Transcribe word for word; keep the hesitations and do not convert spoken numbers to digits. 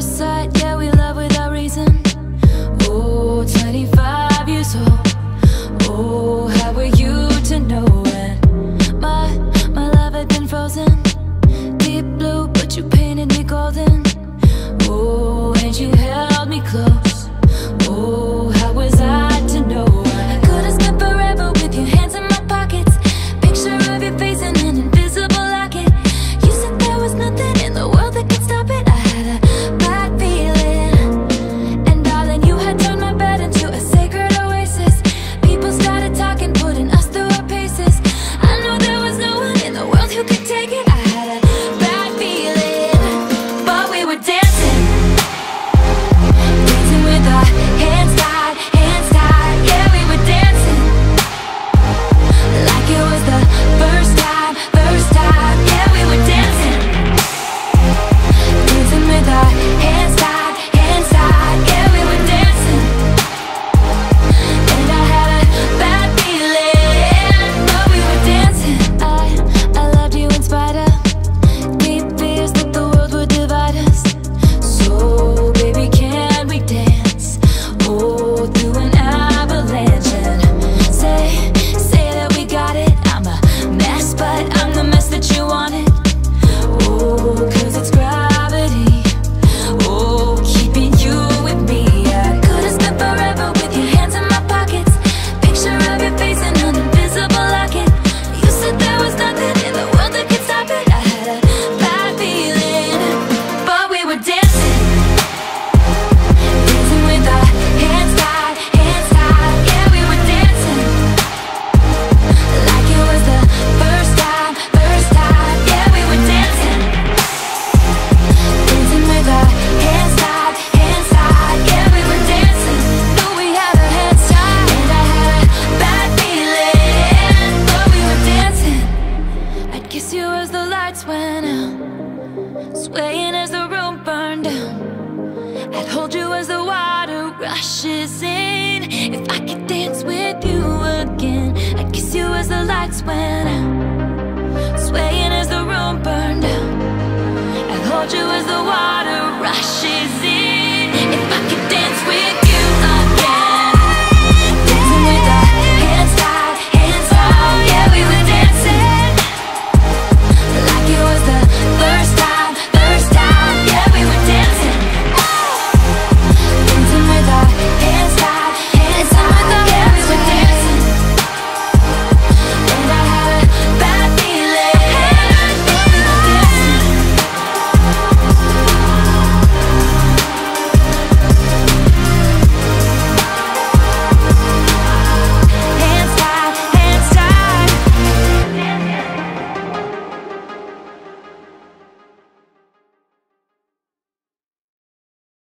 first sight, yeah, we love without reason. Oh, twenty-five years old. Oh, how were you to know when my, my love had been frozen? Deep blue, but you painted me golden. Oh, and you held me close. Oh, how was I to know I could have spent forever with your hands in my pockets? Picture of your face in an invisible locket. You said there was nothing in the world that could stop it. I had a bad feeling, and darling, you had turned my bed into a sacred oasis. People started talking, putting us through our paces. I knew there was no one in the world who could take it. I had a bad feeling, but we were dancing, dancing with our hands tied, hands tied. Yeah, we were dancing like it was the first time, first time. Yeah, we were dancing, dancing with our hands tied, hands tied. Yeah, we were dancing, and I had a bad feeling, but we were dancing. I, I loved you in spite of deep fears that the world would divide us. So baby, can we dance? Oh, through an avalanche, and say, say that we got it. I'm a mess, but I'm the mess that you wanted. Oh, cause it's gravity. Oh, keeping you with me. I could have spent forever with your hands in my pockets. Picture of your face in an invisible locket. You said there was nothing in the world that could stop it. I had a bad feeling, but we were dancing, dancing with our hands tied, hands tied. Yeah, we were dancing like it was the first time, first time. Yeah, we were dancing, dancing with our hands tied, hands tied. Yeah, we were dancing. Knew we had our hands tied, and I had a bad feeling, but we were dancing. I'd kiss you as the lights went out, swaying as the room burned down. I'd hold you as the water rushes in. If I could dance with you again, I'd kiss you as the lights went out, swaying as the room burned down. I'd hold you as the water